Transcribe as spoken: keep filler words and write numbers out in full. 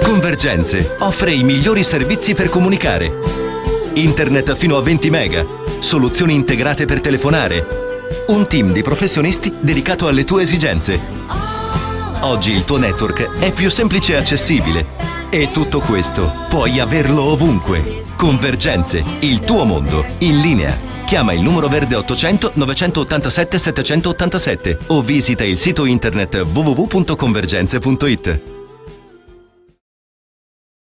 Convergenze offre i migliori servizi per comunicare. Internet fino a venti mega, soluzioni integrate per telefonare, un team di professionisti dedicato alle tue esigenze. Oggi il tuo network è più semplice e accessibile e tutto questo puoi averlo ovunque. Convergenze, il tuo mondo, in linea. Chiama il numero verde ottocento novecentottantasette settecentottantasette o visita il sito internet w w w punto convergenze punto it.